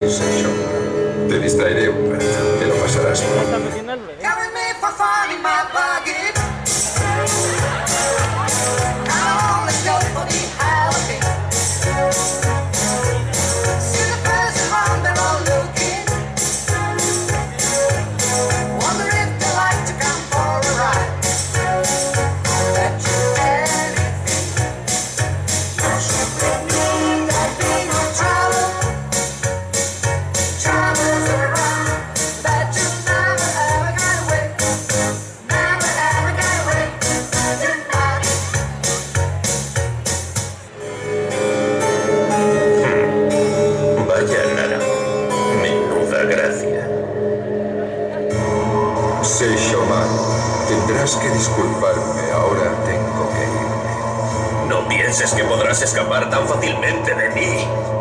Sexo. Te distraeré un rato. Te lo pasarás Ya bien. está metiendo el bebé. Vaya nada. Menuda gracia. Seishoman, tendrás que disculparme. Ahora tengo que irme. No pienses que podrás escapar tan fácilmente de mí.